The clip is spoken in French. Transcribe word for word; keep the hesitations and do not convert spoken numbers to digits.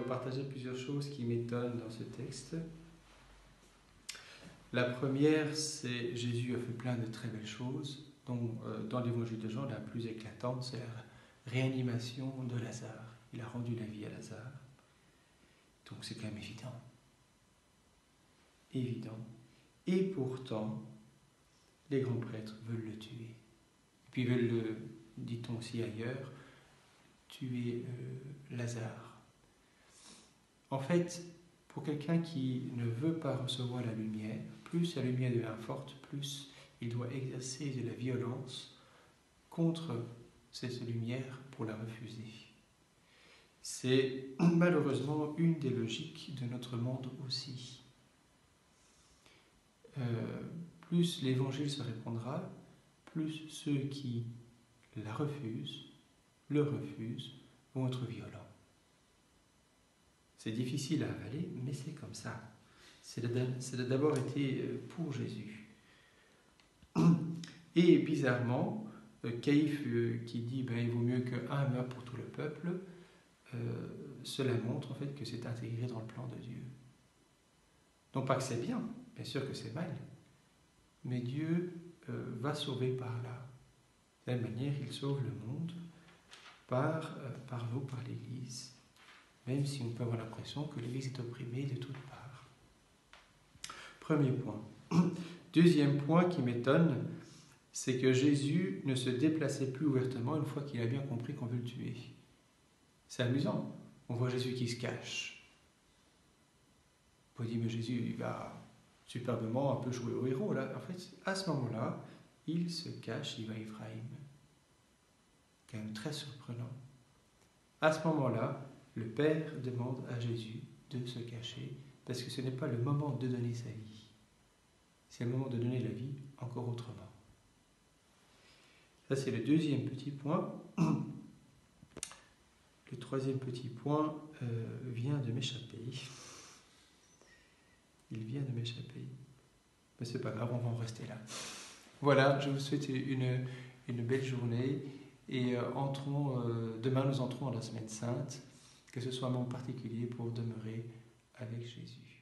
partager plusieurs choses qui m'étonnent dans ce texte. La première, c'est Jésus a fait plein de très belles choses, dont euh, dans l'évangile de Jean, la plus éclatante, c'est la réanimation de Lazare. Il a rendu la vie à Lazare. Donc c'est quand même évident. Évident. Et pourtant, les grands prêtres veulent le tuer. Et puis veulent le, dit-on aussi ailleurs, tuer euh, Lazare. En fait, pour quelqu'un qui ne veut pas recevoir la lumière, plus la lumière devient forte, plus il doit exercer de la violence contre cette lumière pour la refuser. C'est malheureusement une des logiques de notre monde aussi. Euh, plus l'évangile se répandra, plus ceux qui la refusent, le refusent, vont être violents. C'est difficile à avaler, mais c'est comme ça. C'est d'abord été pour Jésus. Et bizarrement, Caïphe qui dit ben, il vaut mieux qu'un meure pour tout le peuple, euh, cela montre en fait que c'est intégré dans le plan de Dieu. Non pas que c'est bien, bien sûr que c'est mal, mais Dieu euh, va sauver par là. De la même manière, il sauve le monde par, euh, par nous, par l'Église, même si on peut avoir l'impression que l'Église est opprimée de toutes parts. Premier point. Deuxième point qui m'étonne, c'est que Jésus ne se déplaçait plus ouvertement une fois qu'il a bien compris qu'on veut le tuer. C'est amusant. On voit Jésus qui se cache. On dit, mais Jésus, il va superbement un peu jouer au héros. Là. En fait, à ce moment-là, il se cache, il va à Ephraïm. Quand même très surprenant. À ce moment-là, le Père demande à Jésus de se cacher, parce que ce n'est pas le moment de donner sa vie. C'est le moment de donner la vie encore autrement. Ça, c'est le deuxième petit point. Le troisième petit point euh, vient de m'échapper. Il vient de m'échapper. Mais c'est pas grave, on va en rester là. Voilà, je vous souhaite une, une belle journée. Et euh, entrons, euh, demain, nous entrons dans la semaine sainte. Que ce soit un moment particulier pour demeurer avec Jésus.